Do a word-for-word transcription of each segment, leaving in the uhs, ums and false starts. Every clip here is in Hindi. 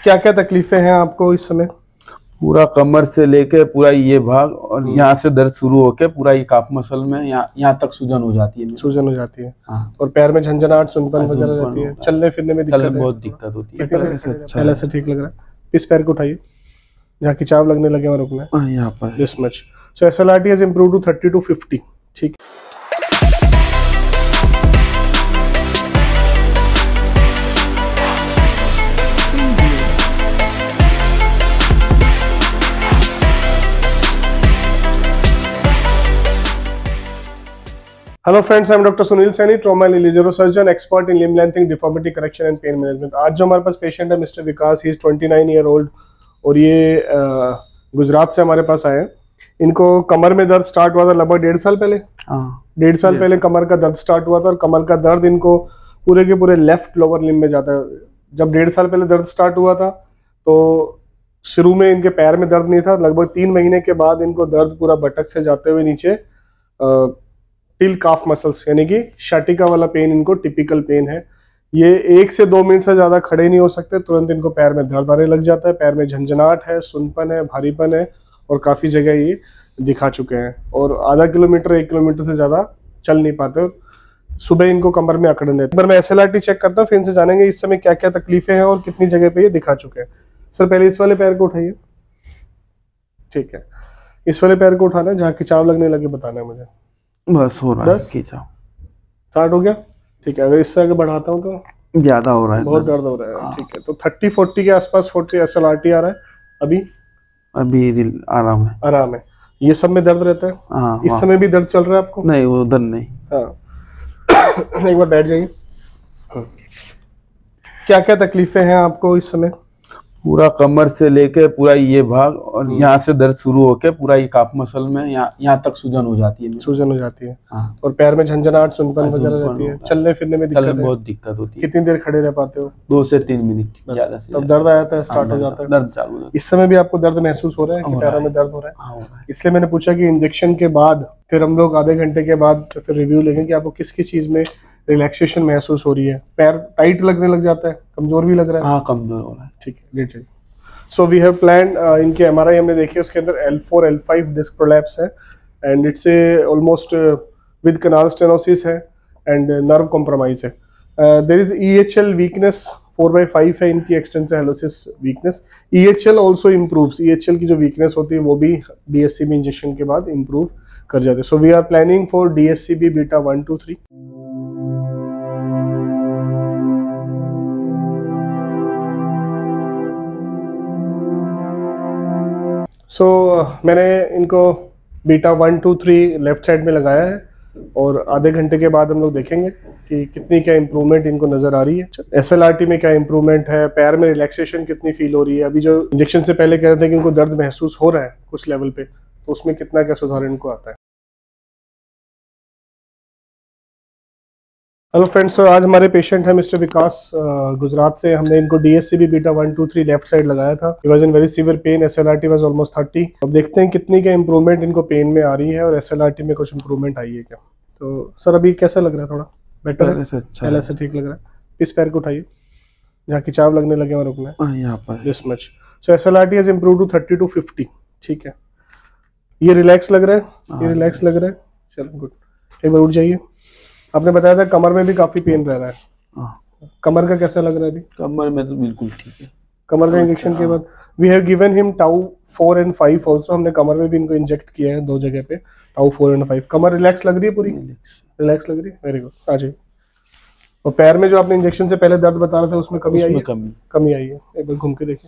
क्या क्या तकलीफें हैं आपको इस समय? पूरा कमर से लेके पूरा ये भाग और यहाँ से दर्द शुरू होके पूरा ये काफ मसल में यहाँ यहाँ तक सूजन हो जाती है। सूजन हो जाती है। हाँ। और पैर में झंझनाहट, सुनपन वगैरह रहती है, चलने फिरने में दिक्कत है? बहुत दिक्कत होती है। पहले से अच्छा पहले से ठीक लग रहा है। इस पैर को उठाइए, जहाँ खिंचाव लगने लगे और रुकना है यहाँ पर। This much. So S L R T has improved to thirty to fifty. ठीक। Hello friends, I am doctor Sunil Saini, trauma and neurosurgeon, expert in limb lengthening, deformity correction and pain management. आज जो हमारे पास पेशेंट है mister Vikas, he is twenty nine year old और ये आ, गुजरात से हमारे पास आए हैं। इनको कमर में दर्द स्टार्ट हुआ था लगभग डेढ़ साल पहले। डेढ़ साल पहले कमर का दर्द स्टार्ट हुआ था और कमर का दर्द इनको पूरे के पूरे लेफ्ट लोअर लिम्ब में जाता है। जब डेढ़ साल पहले दर्द स्टार्ट हुआ था तो शुरू में इनके पैर में दर्द नहीं था। लगभग तीन महीने के बाद इनको दर्द पूरा बटक से जाते हुए नीचे टिल काफ मसल्स यानी कि शाटिका वाला पेन इनको टिपिकल पेन है। ये एक से दो मिनट से ज्यादा खड़े नहीं हो सकते, तुरंत इनको पैर में दर्द आने लग जाता है। पैर में झंझनाहट है, सुनपन है, भारीपन है और काफी जगह ये दिखा चुके हैं और आधा किलोमीटर एक किलोमीटर से ज्यादा चल नहीं पाते। सुबह इनको कमर में अकड़न रहती है। पर मैं S L R T check करता हूँ, फिर इनसे जानेंगे इस समय क्या क्या तकलीफें हैं और कितनी जगह पे ये दिखा चुके हैं। सर पहले इस वाले पैर को उठाइए। ठीक है, इस वाले पैर को उठाना है, जहाँ खिंचाव लगने लगे बताना है मुझे। बस हो रहा है खिंचाव, स्टार्ट हो गया। ठीक है, अगर इससे आगे बढ़ाता हूँ तो ज्यादा हो रहा है, बहुत दर्द हो रहा है। ठीक है, तो थर्टी फोर्टी के आसपास forty S L R T आ रहा है। अभी अभी आराम है, आराम है। ये सब में दर्द रहता है? हाँ, इस समय भी दर्द चल रहा है आपको? नहीं, वो दर्द नहीं। हाँ। एक बार बैठ जाइए। क्या क्या तकलीफें हैं आपको इस समय? पूरा कमर से लेके पूरा ये भाग और यहाँ से दर्द शुरू होके पूरा ये काफ मसल में यहाँ यहाँ तक सूजन हो जाती है। सूजन हो जाती है। हाँ। और पैर में झंझनाहट, सुनपन वगैरह रहती है, चलने फिरने में दिक्कत है? बहुत दिक्कत होती है। कितनी देर खड़े रह पाते हो? दो से तीन मिनट ज्यादा से। तब दर्द आया था, स्टार्ट हो जाता है, दर्द चालू हो। इस समय भी आपको दर्द महसूस हो रहा है कि पैरों में दर्द हो रहा है? इसलिए मैंने पूछा कि इंजेक्शन के बाद फिर हम लोग आधे घंटे के बाद फिर रिव्यू लेंगे कि आपको किस किस चीज में रिलैक्सेशन महसूस हो रही है। पैर टाइट लगने लग जाता है, कमजोर भी लग रहा है? हाँ, कमजोर हो रहा है। ठीक है, लेट जाइए। सो वी हैव प्लान्ड, इनके एम आर आई हमने देखी, उसके अंदर L four L five disc prolapse है and it's a almost with canal stenosis है एंड नर्व कॉम्प्रोमाइज है। There is E H L weakness four by five है इनकी extensive hallucis weakness. E H L also improves, E H L की जो वीकनेस होती है वो भी D S C B injection के बाद इम्प्रूव कर जाते हैं। So we are planning for D S C B beta one two three. So so, मैंने इनको beta one two three left side में लगाया है और आधे घंटे के बाद हम लोग देखेंगे कि कितनी क्या इंप्रूवमेंट इनको नजर आ रही है। एस एल आर टी में क्या इंप्रूवमेंट है, पैर में रिलैक्सेशन कितनी फील हो रही है। अभी जो इंजेक्शन से पहले कह रहे थे कि इनको दर्द महसूस हो रहा है कुछ लेवल पे, तो उसमें कितना क्या सुधार इनको आता है। हेलो फ्रेंड्स, आज हमारे पेशेंट है मिस्टर विकास, गुजरात से। हमने इनको D S C B beta one two three left side लगाया था। He was in very severe pain, S L R T was almost thirty. अब देखते हैं कितनी क्या इंप्रूवमेंट इनको पेन में आ रही है और एस एल आर टी में कुछ इंप्रूवमेंट आई है क्या। तो सर अभी कैसा लग रहा है? थोड़ा बेटर है, पहले से ठीक लग रहा है। इस पैर को उठाइए, जहाँ खिंचाव लगने लगे और रुकना है यहाँ पर। This much. So S L R T has improved to thirty to fifty. ठीक है, ये रिलैक्स लग रहा है, ये रिलैक्स लग रहा है। चलो गुड। एक बार उठ जाइए। आपने बताया था कमर में भी काफी पेन रह रहा है, कमर का कैसा लग रहा है अभी? कमर में तो बिल्कुल ठीक है। कमर का इंजेक्शन के बाद we have given him tau four and five also. हमने कमर में भी इनको इंजेक्ट किया है दो जगह पे, टाउ फोर एंड फाइव। कमर रिलैक्स लग रही है, पूरी रिलैक्स लग रही है। वेरी गुड, आ जाइए। और पैर में जो आपने इंजेक्शन से पहले दर्द बता रहे थे उसमें कमी आई है? कमी कमी आई है। एक बार घूम के देखिए।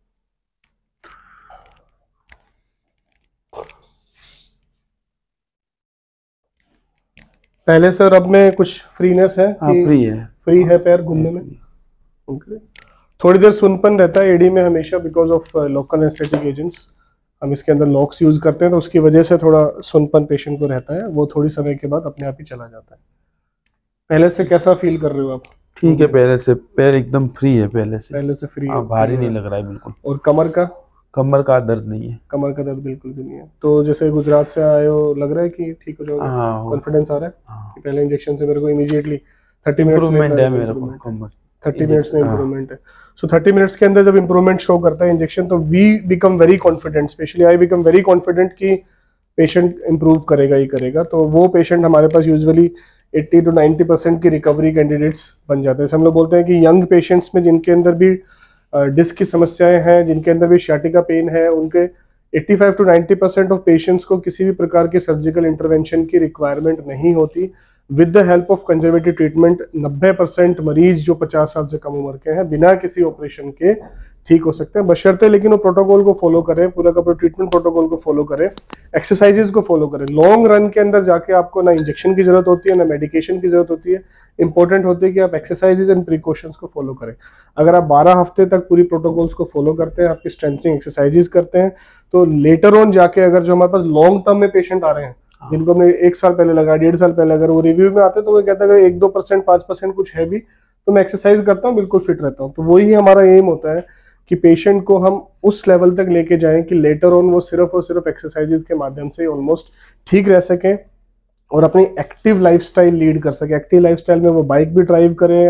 पहले से और अब में कुछ फ्रीनेस है? हाँ, फ्री है, फ्री है पैर घूमने में। ओके। थोड़ी देर सुनपन रहता है एडी में हमेशा because of local anaesthetic agents. हम इसके अंदर लॉक्स यूज करते हैं तो उसकी वजह से थोड़ा सुनपन पेशेंट को रहता है, वो थोड़ी समय के बाद अपने आप ही चला जाता है। पहले से कैसा फील कर रहे हो आप? ठीक है, पहले से पैर एकदम फ्री है, पहले से पहले से फ्री है, भारी नहीं लग रहा है बिल्कुल। और कमर का? कमर का दर्द नहीं है, कमर का दर्द बिल्कुल भी नहीं है। तो जैसे गुजरात से आए हो, लग रहा है कि ठीक हो जाओगे? हाँ, कॉन्फिडेंस आ रहा है? हाँ। कि पहले इंजेक्शन से मेरे को इमीडिएटली थर्टी मिनट्स है मेरे को कमर थर्टी मिनट्स में इंप्रूवमेंट है। सो थर्टी मिनट्स के अंदर जब इंप्रूवमेंट शो करता है इंजेक्शन, तो we become very confident, especially I become very confident कि पेशेंट इंप्रूव करेगा ही करेगा। तो वो पेशेंट हमारे पास usually eighty to ninety percent की रिकवरी कैंडिडेट्स बन जाते हैं। हम लोग बोलते हैं कि यंग पेशेंट्स में जिनके अंदर भी डिस्क की समस्याएं हैं, जिनके अंदर भी sciatica पेन है, उनके eighty five to ninety percent of patients को किसी भी प्रकार के सर्जिकल इंटरवेंशन की रिक्वायरमेंट नहीं होती। With the help of conservative treatment नब्बे परसेंट मरीज जो पचास साल से कम उम्र के हैं बिना किसी ऑपरेशन के ठीक हो सकते हैं, बशर्ते लेकिन वो प्रोटोकॉल को फॉलो करें, पूरा का पूरा ट्रीटमेंट प्रोटोकॉल को फॉलो करें, एक्सरसाइजेज को फॉलो करें। लॉन्ग रन के अंदर जाके आपको ना इंजेक्शन की जरूरत होती है, ना मेडिकेशन की जरूरत होती है। इंपॉर्टेंट होती है कि आप एक्सरसाइजेज एंड प्रिकॉशंस को फॉलो करें। अगर आप बारह हफ्ते तक पूरी प्रोटोकॉल्स को फॉलो करते हैं, आपकी स्ट्रेंथनिंग एक्सरसाइजेज करते हैं, तो लेटर ऑन जाके अगर जो हमारे पास लॉन्ग टर्म में पेशेंट आ रहे हैं, जिनको हमने एक साल पहले लगा, डेढ़ साल पहले, अगर वो रिव्यू में आते हैं तो वो कहता है अगर एक दो परसेंट पांच परसेंट कुछ है भी तो मैं एक्सरसाइज करता हूँ, बिल्कुल फिट रहता हूँ। तो वही हमारा एम होता है कि पेशेंट को हम उस लेवल तक लेके जाएं कि लेटर ऑन वो सिर्फ और सिर्फ एक्सरसाइजेज के माध्यम से ऑलमोस्ट ठीक रह सकें और अपनी एक्टिव लाइफस्टाइल लीड कर सके। एक्टिव लाइफस्टाइल में वो बाइक भी ड्राइव करें,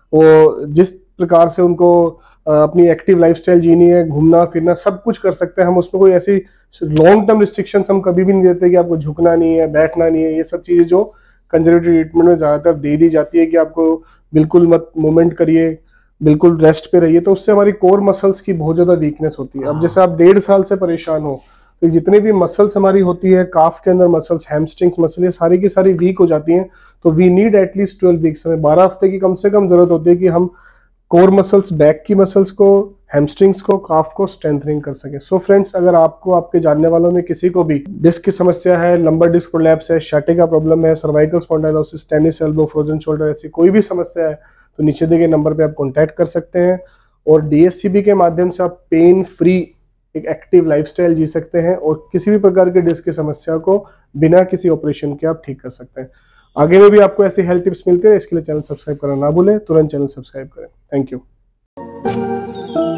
वो जिस प्रकार से उनको अपनी एक्टिव लाइफस्टाइल जीनी है, घूमना फिरना सब कुछ कर सकते हैं हम। उसमें कोई ऐसी लॉन्ग टर्म रिस्ट्रिक्शंस हम कभी भी नहीं देते कि आपको झुकना नहीं है, बैठना नहीं है। ये सब चीजें जो कंजर्वेटिव ट्रीटमेंट में ज्यादातर दे दी जाती है कि आपको बिल्कुल मत मूवमेंट करिए, बिल्कुल रेस्ट पे रहिए, तो उससे हमारी कोर मसल्स की बहुत ज्यादा वीकनेस होती है। अब जैसे आप डेढ़ साल से परेशान हो तो जितने भी मसल्स हमारी होती है, काफ के अंदर मसल्स, हैमस्ट्रिंग्स मसल, ये सारी की सारी वीक हो जाती हैं। तो we need at least twelve weeks, हमें बारह हफ्ते की कम से कम जरूरत होती है कि हम कोर मसल्स, बैक की मसल्स को, हैमस्ट्रिंग्स को, काफ को स्ट्रेंथनिंग कर सके। सो फ्रेंड्स, अगर आपको, आपके जानने वालों में किसी को भी डिस्क की समस्या है, लंबर डिस्क प्रोलैप्स है, sciatica प्रॉब्लम है, cervical spondylosis, tennis elbow, frozen shoulder, ऐसी कोई भी समस्या है तो नीचे दिए गए नंबर पे आप कांटेक्ट कर सकते हैं और डीएससीबी के माध्यम से आप पेन फ्री एक एक्टिव लाइफस्टाइल जी सकते हैं और किसी भी प्रकार के डिस्क की समस्या को बिना किसी ऑपरेशन के आप ठीक कर सकते हैं। आगे में भी आपको ऐसी हेल्थ टिप्स मिलते हैं, इसके लिए चैनल सब्सक्राइब करना ना भूलें, तुरंत चैनल सब्सक्राइब करें। Thank you.